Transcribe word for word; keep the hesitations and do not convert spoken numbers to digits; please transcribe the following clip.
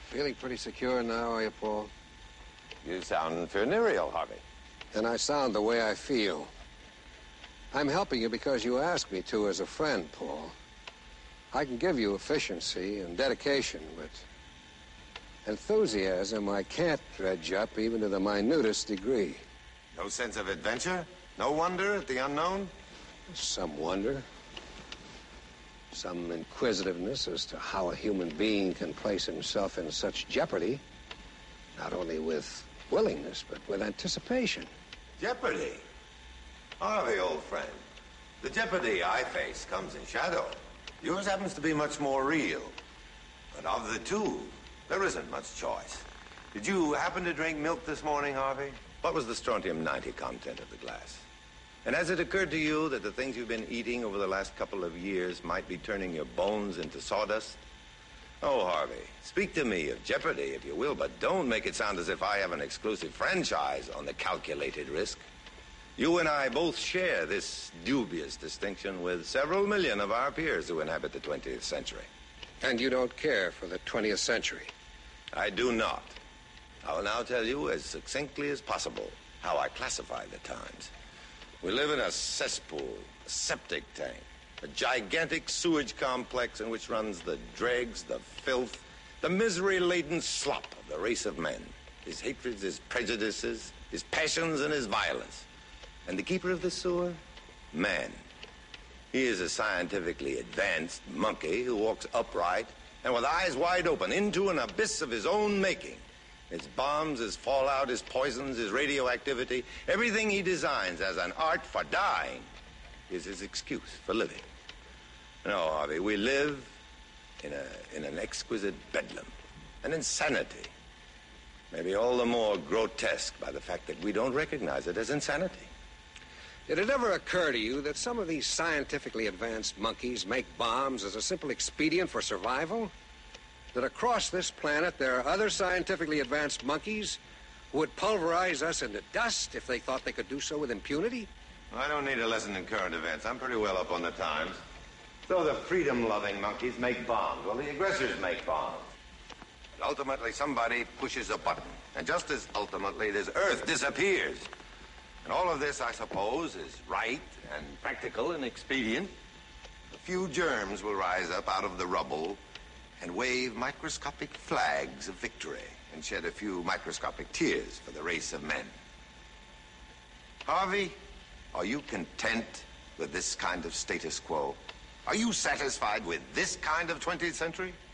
Feeling pretty secure now, are you, Paul? You sound funereal, Harvey. And I sound the way I feel. I'm helping you because you asked me to as a friend, Paul. I can give you efficiency and dedication, but enthusiasm I can't dredge up even to the minutest degree. No sense of adventure? No wonder at the unknown? Some wonder. Some inquisitiveness as to how a human being can place himself in such jeopardy, not only with willingness, but with anticipation. Jeopardy? Harvey, old friend, the jeopardy I face comes in shadow. Yours happens to be much more real. But of the two, there isn't much choice. Did you happen to drink milk this morning, Harvey? What was the strontium ninety content of the glass? And has it occurred to you that the things you've been eating over the last couple of years might be turning your bones into sawdust? Oh, Harvey, speak to me of jeopardy, if you will, but don't make it sound as if I have an exclusive franchise on the calculated risk. You and I both share this dubious distinction with several million of our peers who inhabit the twentieth century. And you don't care for the twentieth century? I do not. I will now tell you as succinctly as possible how I classify the times. We live in a cesspool, a septic tank, a gigantic sewage complex in which runs the dregs, the filth, the misery-laden slop of the race of men, his hatreds, his prejudices, his passions, and his violence. And the keeper of the sewer? Man. He is a scientifically advanced monkey who walks upright and with eyes wide open into an abyss of his own making. His bombs, his fallout, his poisons, his radioactivity, everything he designs as an art for dying is his excuse for living. No, Harvey, we live in a in an exquisite bedlam, an insanity. Maybe all the more grotesque by the fact that we don't recognize it as insanity. Did it ever occur to you that some of these scientifically advanced monkeys make bombs as a simple expedient for survival? That across this planet there are other scientifically advanced monkeys who would pulverize us into dust if they thought they could do so with impunity? I don't need a lesson in current events. I'm pretty well up on the times. So the freedom-loving monkeys make bombs. Well, the aggressors make bombs. And ultimately, somebody pushes a button. And just as ultimately, this Earth disappears. And all of this, I suppose, is right and practical and expedient. A few germs will rise up out of the rubble and wave microscopic flags of victory and shed a few microscopic tears for the race of men. Harvey, are you content with this kind of status quo? Are you satisfied with this kind of twentieth century?